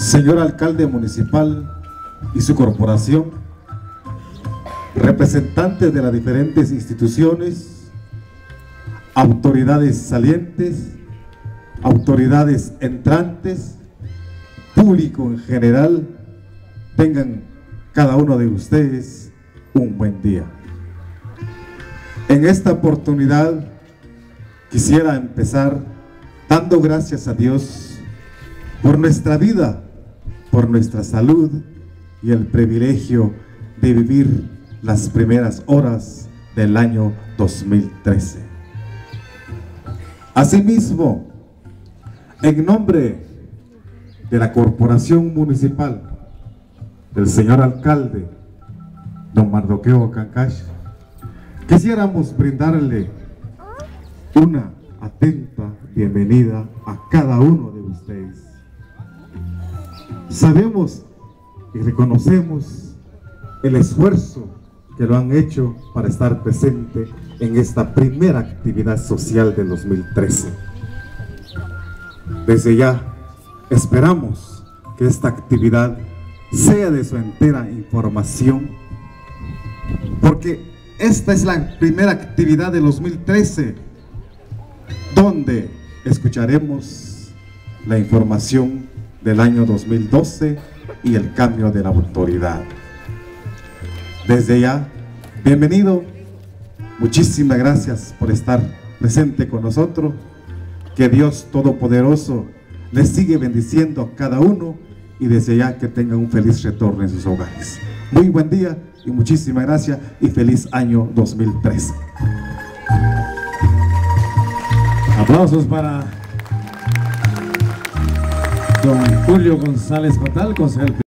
señor alcalde municipal y su corporación, representantes de las diferentes instituciones, autoridades salientes, autoridades entrantes, público en general, tengan cada uno de ustedes un buen día. En esta oportunidad quisiera empezar dando gracias a Dios por nuestra vida, por nuestra salud y el privilegio de vivir las primeras horas del año 2013. Asimismo, en nombre de la Corporación Municipal, del señor alcalde, don Mardoqueo Cancash, quisiéramos brindarle una atenta bienvenida a cada uno de ustedes. Sabemos y reconocemos el esfuerzo que lo han hecho para estar presente en esta primera actividad social del 2013. Desde ya esperamos que esta actividad sea de su entera información, porque esta es la primera actividad del 2013 donde escucharemos la información del año 2012 y el cambio de la autoridad. Desde ya, bienvenido, muchísimas gracias por estar presente con nosotros. Que Dios Todopoderoso les sigue bendiciendo a cada uno y desde ya que tengan un feliz retorno en sus hogares. Muy buen día y muchísimas gracias y feliz año 2013. Aplausos para don Julio González Patal, concejal.